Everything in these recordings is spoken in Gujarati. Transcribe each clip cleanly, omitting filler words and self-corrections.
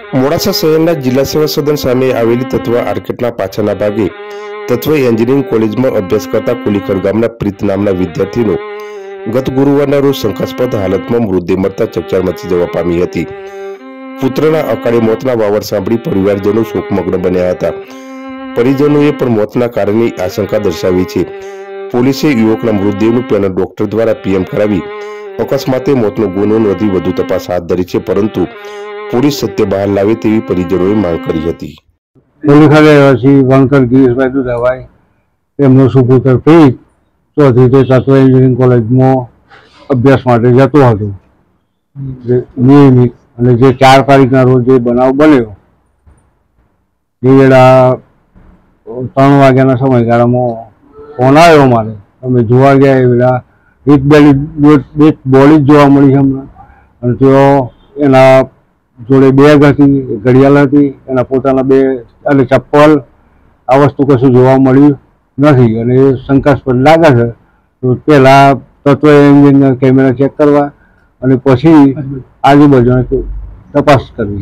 મોડાસા શહેરના જિલ્લા સેવા સદન સામે આવેલી તત્વ આર્કેટના પાછળના ભાગે તત્વ એન્જિનિયરિંગ કોલેજમાં અભ્યાસ કરતા કુલીખર ગામના પ્રીત નામના વિદ્યાર્થીનો ગત ગુરુવારના રોજ શંકાસ્પદ હાલતમાં મૃતદેહ મળતા ચકચાર મચી જવા પામી હતી। પુત્રના અકાળે મોતના વાવડ સાંભળી પરિવારજનો શોકમગ્ન બન્યા હતા। પરિજનોએ પણ મોતના કારણની આશંકા દર્શાવી છે। પોલીસે યુવકના મૃતદેહનું પેનલ ડોક્ટર દ્વારા પીએમ કરાવી અકસ્માતે મોતનો ગુનો નોંધી વધુ તપાસ હાથ ધરી છે, પરંતુ પોલીસ સત્ય બહાર લાવે તેવી પરિજનોએ માંગ કરી હતી। કુલીખર રહેવાસી વણકર ગિરીશભાઈ દુધાભાઈ તેમનો સુપુત્ર પ્રીત ચોથી તે તત્વ એન્જિનિયરિંગ કોલેજમાં અભ્યાસ માટે જતો હતો નિયમિત, અને જે 4 તારીખના રોજ જે બનાવ બન્યો એ વેળા 3 વાગ્યાના સમયગાળામાં ફોન આવ્યો મારે। અમે જોવા ગયા એ વેળા એક બોડી જોવા મળી હમણાં, અને તેઓ એના જોડે બેગ હતી, ઘડિયાળ હતી, એના પોતાના 2 અને ચપ્પલ, આ વસ્તુ કશું જોવા મળ્યું નથી, અને એ શંકાસ્પદ લાગે છે। તો પહેલા તત્વ એન્જિનના કેમેરા ચેક કરવા અને પછી આજુબાજુના તપાસ કરવી।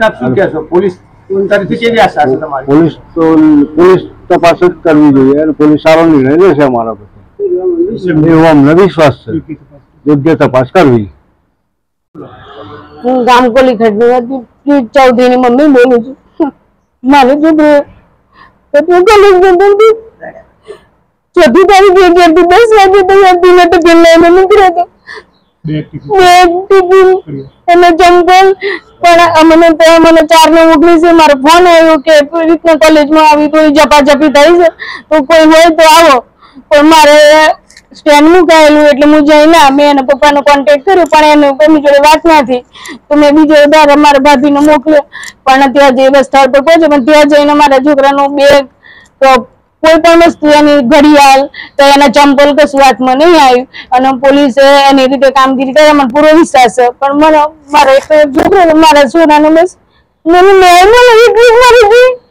પોલીસ તપાસ જ કરવી જોઈએ અને પોલીસ સારો નિર્ણય લેશે અમારા પછી, એવો અમને વિશ્વાસ છે। યોગ્ય તપાસ કરવી। હું ગામ કોલીખડની ચૌધરી ની મમ્મી બોલું છું। મારે છોકરો ચોથી તારીખે 11 થી 10 વાગે તૈયાર થઈને ટિફિન લઈને નીકળ્યો હતો। અને ચંપલ પણ મને 4 ને 19 મારો ફોન આવ્યો કે કોઈ રીતના કોલેજમાં આવી કોઈ ઝપાઝપી થઈ છે, તો કોઈ હોય તો આવો। પણ મારે સ્ટેન્ડ મુકાયેલું એટલે હું જઈને મેં એના પપ્પાનો કોન્ટેક્ટ કર્યો, પણ એને કોઈની જોડે વાત નથી, તો મેં બીજો દર મારા ભાભીને મોકલ્યો, પણ ત્યાં જઈ સ્થળ પર પહોંચ્યો, પણ ત્યાં જઈને મારા છોકરાનો બેગ, કોઈ પણ વસ્તુ, એની ઘડિયાળ, તો એના ચંપલ કશું હાથમાં નહીં આવ્યું, અને પોલીસે એની રીતે કામગીરી કરે મને પૂરો વિશ્વાસ છે। પણ મને મારો એક છોકરો મારા છોકરાનો બસ મને ન્યાય મળે એટલી જ મારી